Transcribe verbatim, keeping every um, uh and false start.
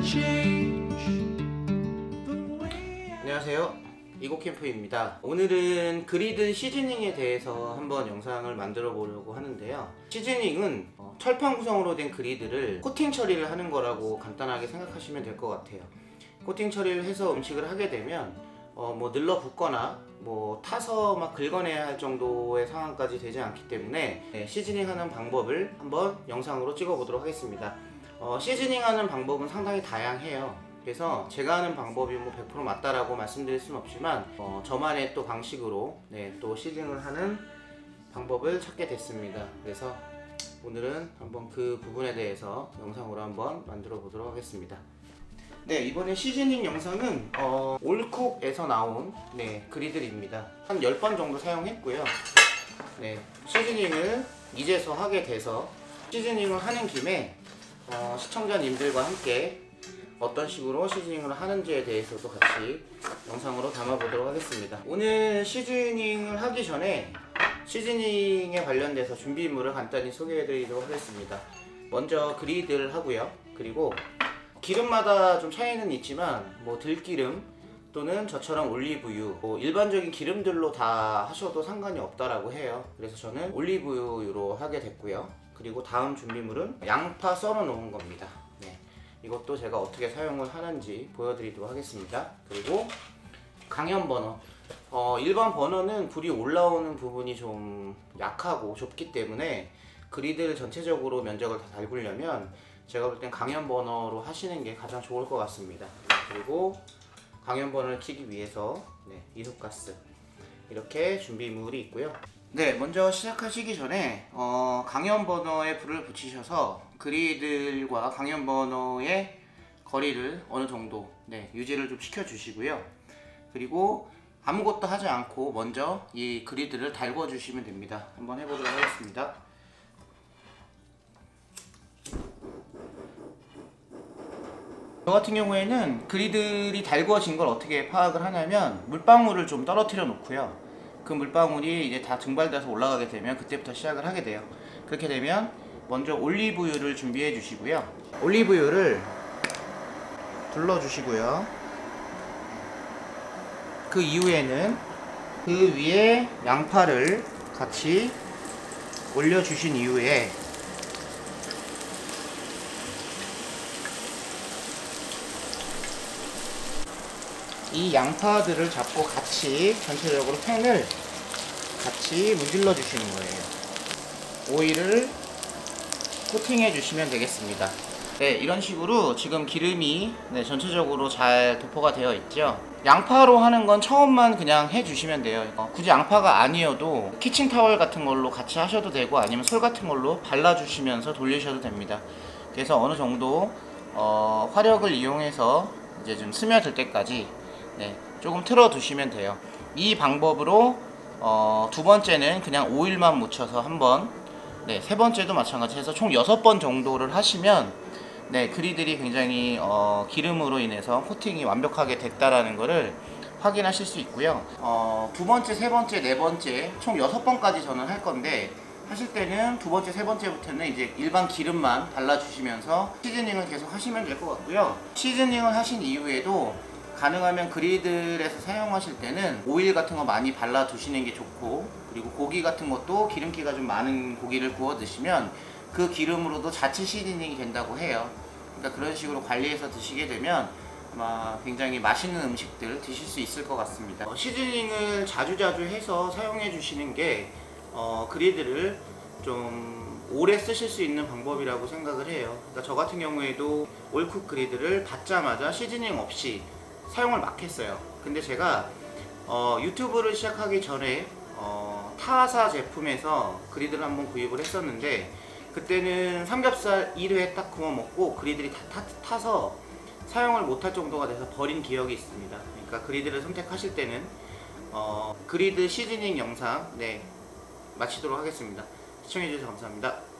안녕하세요, 이고캠프입니다. 오늘은 그리드 시즈닝에 대해서 한번 영상을 만들어 보려고 하는데요. 시즈닝은 철판 구성으로 된 그리드를 코팅 처리를 하는 거라고 간단하게 생각하시면 될 것 같아요. 코팅 처리를 해서 음식을 하게 되면 어, 뭐 늘러붙거나 뭐 타서 막 긁어내야 할 정도의 상황까지 되지 않기 때문에 네, 시즈닝 하는 방법을 한번 영상으로 찍어 보도록 하겠습니다. 어, 시즈닝 하는 방법은 상당히 다양해요. 그래서 제가 하는 방법이 뭐 백 퍼센트 맞다라고 말씀드릴 수는 없지만 어, 저만의 또 방식으로 네, 또 시즈닝을 하는 방법을 찾게 됐습니다. 그래서 오늘은 한번 그 부분에 대해서 영상으로 한번 만들어 보도록 하겠습니다. 네, 이번에 시즈닝 영상은 어, 올쿡에서 나온 네, 그리들입니다. 한 열 번 정도 사용했고요. 네, 시즈닝을 이제서 하게 돼서 시즈닝을 하는 김에 어, 시청자님들과 함께 어떤 식으로 시즈닝을 하는지에 대해서도 같이 영상으로 담아보도록 하겠습니다. 오늘 시즈닝을 하기 전에 시즈닝에 관련돼서 준비물을 간단히 소개해 드리도록 하겠습니다. 먼저 그리드를 하고요. 그리고 기름마다 좀 차이는 있지만 뭐 들기름 또는 저처럼 올리브유, 뭐 일반적인 기름들로 다 하셔도 상관이 없다라고 해요. 그래서 저는 올리브유로 하게 됐고요. 그리고 다음 준비물은 양파 썰어 놓은 겁니다. 네, 이것도 제가 어떻게 사용을 하는지 보여드리도록 하겠습니다. 그리고 강연 버너, 어, 일반 버너는 불이 올라오는 부분이 좀 약하고 좁기 때문에 그리드 전체적으로 면적을 다 달구려면 제가 볼 땐 강연 버너로 하시는 게 가장 좋을 것 같습니다. 그리고 강연 버너를 켜기 위해서 네, 이소가스 이렇게 준비물이 있고요. 네, 먼저 시작하시기 전에 어, 강연 버너에 불을 붙이셔서 그리들과 강연 버너의 거리를 어느 정도 네, 유지를 좀 시켜 주시고요. 그리고 아무것도 하지 않고 먼저 이 그리드를 달궈 주시면 됩니다. 한번 해보도록 하겠습니다. 저 같은 경우에는 그리들이 달궈진 걸 어떻게 파악을 하냐면 물방울을 좀 떨어뜨려 놓고요. 그 물방울이 이제 다 증발돼서 올라가게 되면 그때부터 시작을 하게 돼요. 그렇게 되면 먼저 올리브유를 준비해 주시고요. 올리브유를 둘러 주시고요. 그 이후에는 그 위에 양파를 같이 올려 주신 이후에 이 양파들을 잡고 같이 전체적으로 팬을 같이 문질러 주시는 거예요. 오일을 코팅해 주시면 되겠습니다. 네, 이런 식으로 지금 기름이 네, 전체적으로 잘 도포가 되어 있죠. 양파로 하는 건 처음만 그냥 해 주시면 돼요. 어, 굳이 양파가 아니어도 키친타월 같은 걸로 같이 하셔도 되고 아니면 솔 같은 걸로 발라 주시면서 돌리셔도 됩니다. 그래서 어느 정도 어, 화력을 이용해서 이제 좀 스며들 때까지 네, 조금 틀어 두시면 돼요. 이 방법으로 어, 두 번째는 그냥 오일만 묻혀서 한번, 네, 세 번째도 마찬가지 해서 총 여섯 번 정도를 하시면 네, 그리들이 굉장히 어, 기름으로 인해서 코팅이 완벽하게 됐다라는 것을 확인하실 수 있고요. 어, 두 번째, 세 번째, 네 번째 총 여섯 번까지 저는 할 건데 하실 때는 두 번째, 세 번째부터는 이제 일반 기름만 발라주시면서 시즈닝을 계속 하시면 될 것 같고요. 시즈닝을 하신 이후에도 가능하면 그리들에서 사용하실 때는 오일 같은 거 많이 발라 두시는 게 좋고, 그리고 고기 같은 것도 기름기가 좀 많은 고기를 구워 드시면 그 기름으로도 자체 시즈닝이 된다고 해요. 그러니까 그런 식으로 관리해서 드시게 되면 아마 굉장히 맛있는 음식들 드실 수 있을 것 같습니다. 어, 시즈닝을 자주자주 해서 사용해 주시는 게 어, 그리들을 좀 오래 쓰실 수 있는 방법이라고 생각을 해요. 그러니까 저 같은 경우에도 올쿡 그리들을 닫자마자 시즈닝 없이 사용을 막 했어요. 근데 제가 어, 유튜브를 시작하기 전에 어, 타사 제품에서 그리드를 한번 구입을 했었는데 그때는 삼겹살 일 회 딱 구워 먹고 그리들이 다 타, 타서 사용을 못할 정도가 돼서 버린 기억이 있습니다. 그러니까 그리드를 선택하실 때는 어, 그리드 시즈닝 영상 네, 마치도록 하겠습니다. 시청해주셔서 감사합니다.